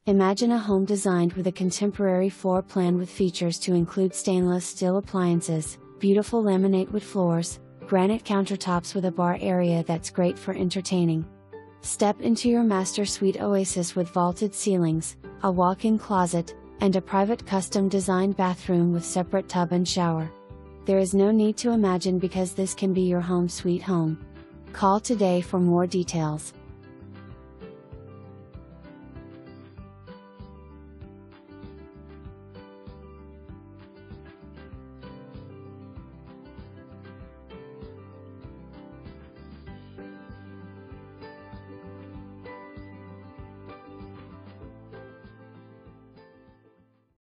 Imagine a home designed with a contemporary floor plan with features to include stainless steel appliances, beautiful laminate wood floors, granite countertops with a bar area that's great for entertaining. Step into your master suite oasis with vaulted ceilings, a walk-in closet, and a private custom-designed bathroom with separate tub and shower. There is no need to imagine because this can be your home sweet home. Call today for more details.